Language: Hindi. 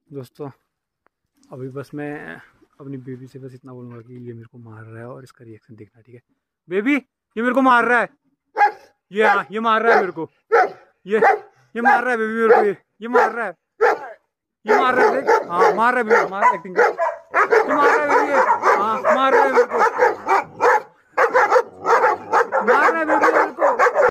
दोस्तों अभी बस मैं अपनी बेबी से बस इतना बोलूँगा कि ये मेरे को मार रहा है और इसका रिएक्शन देखना, ठीक है? बेबी ये मेरे को मार रहा है, ये मार रहा है मेरे को, ये मार रहा है बेबी मेरे को, ये मार रहा है, ये मार रहा है, हाँ मार रहा है बेबी, मार एक्टिंग कर, ये मार रहा है बेबी, हाँ मार रहा है मेरे को।